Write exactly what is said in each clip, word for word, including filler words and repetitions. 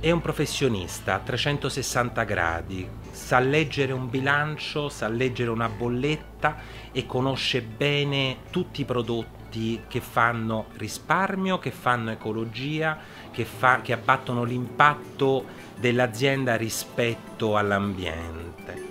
È un professionista a trecentosessanta gradi, sa leggere un bilancio, sa leggere una bolletta e conosce bene tutti i prodotti che fanno risparmio, che fanno ecologia, che, fa, che abbattono l'impatto dell'azienda rispetto all'ambiente.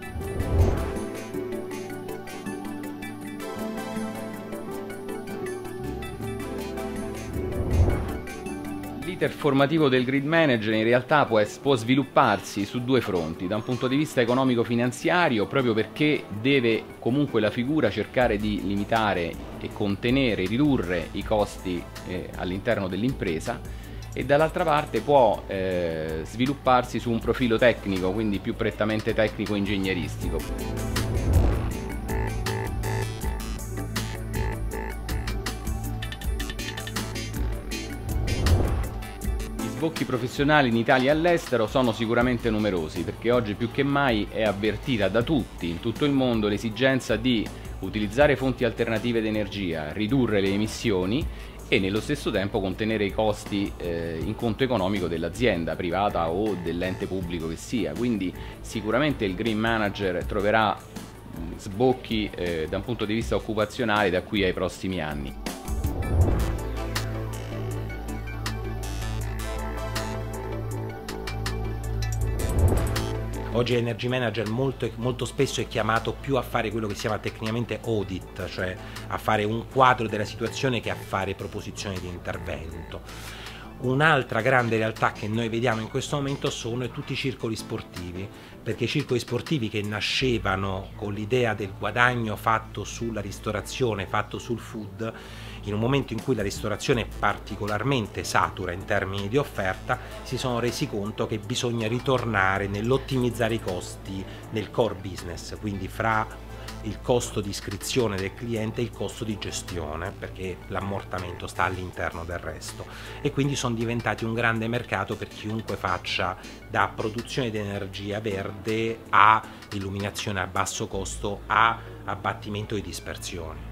L'iter formativo del grid manager in realtà può, può svilupparsi su due fronti: da un punto di vista economico-finanziario, proprio perché deve comunque la figura cercare di limitare e contenere, ridurre i costi eh, all'interno dell'impresa, e dall'altra parte può eh, svilupparsi su un profilo tecnico, quindi più prettamente tecnico-ingegneristico. Sbocchi professionali in Italia e all'estero sono sicuramente numerosi, perché oggi più che mai è avvertita da tutti in tutto il mondo l'esigenza di utilizzare fonti alternative di energia, ridurre le emissioni e nello stesso tempo contenere i costi eh, in conto economico dell'azienda privata o dell'ente pubblico che sia. Quindi sicuramente il green manager troverà sbocchi eh, da un punto di vista occupazionale da qui ai prossimi anni. Oggi l'energy manager molto, molto spesso è chiamato più a fare quello che si chiama tecnicamente audit, cioè a fare un quadro della situazione che a fare proposizioni di intervento. Un'altra grande realtà che noi vediamo in questo momento sono tutti i circoli sportivi, perché i circoli sportivi che nascevano con l'idea del guadagno fatto sulla ristorazione, fatto sul food, in un momento in cui la ristorazione è particolarmente satura in termini di offerta, si sono resi conto che bisogna ritornare nell'ottimizzare i costi nel core business, quindi fra il costo di iscrizione del cliente e il costo di gestione, perché l'ammortamento sta all'interno del resto, e quindi sono diventati un grande mercato per chiunque faccia da produzione di energia verde a illuminazione a basso costo a abbattimento di dispersioni.